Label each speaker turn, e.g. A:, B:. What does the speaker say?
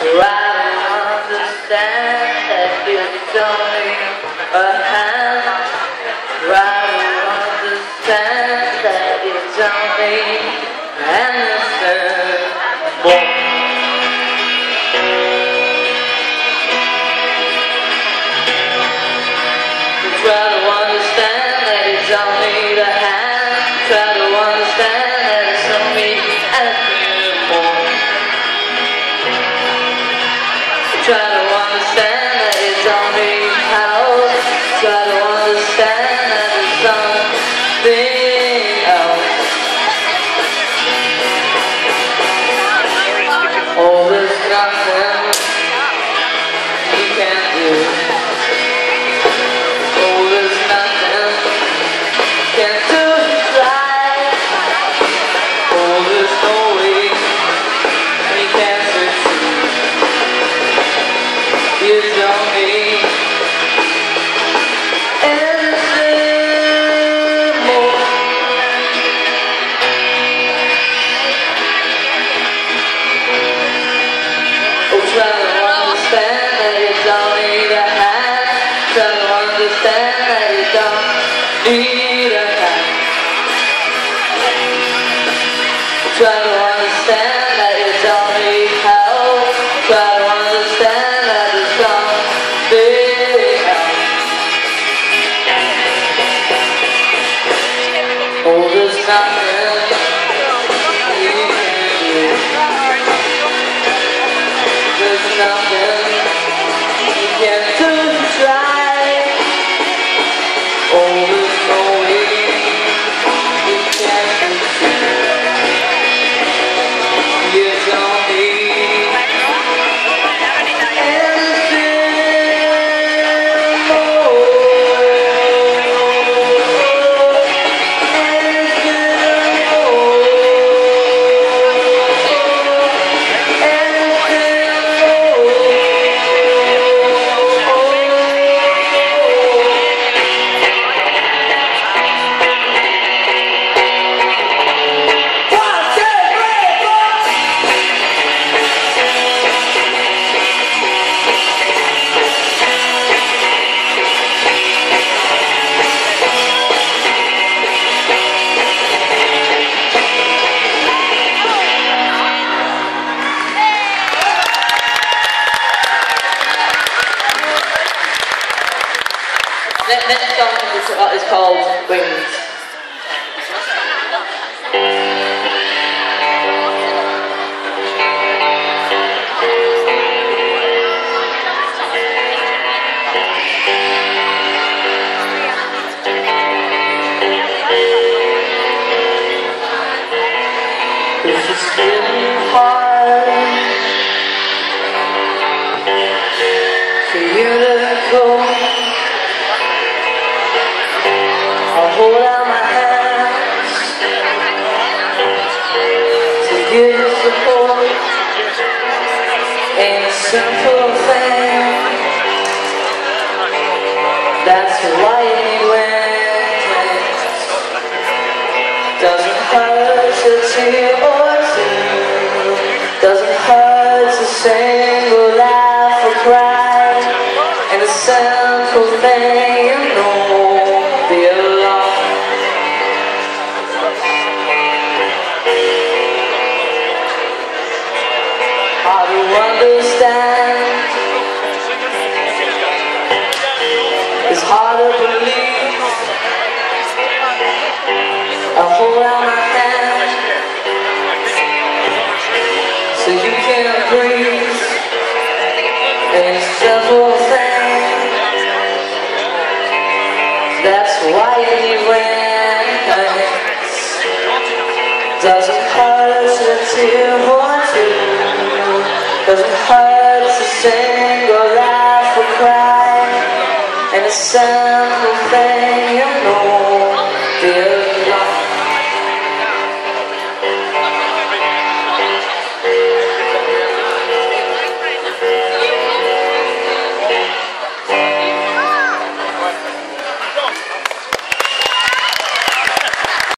A: understand that it's only a hand. Understand that it's only understandable. Try to understand that it's only the hand. Try to understand that it's only anything more. Try to understand that it's only how. Try to understand that it's something else. Oh, there's nothing you can do. Oh, there's nothing you can do to try. Oh, there's no way you can succeed. You don't need anything more. Oh, try to understand that you don't need a hand. Try to understand that you don't need a hand. Try to understand that you don't need help. Try to understand that there's something else. Oh, there's nothing you can do. There's nothing you can do to try. Oh, there's no way you can succeed. You don't need anything more. Next song is called Wings. It's just getting hard for you to go. I'll hold out my hands to give you support. Ain't a simple thing. That's why you need wings. Doesn't hurt to tear or two. Doesn't hurt to sing or laugh or cry. Ain't a simple thing, you know. Hard to understand. It's hard to believe. I hold out my hand so you can breathe. And it's a simple thing. That's why you need wings. Doesn't hurt to tear or two. Doesn't hurt to sing or laugh or cry. And the sun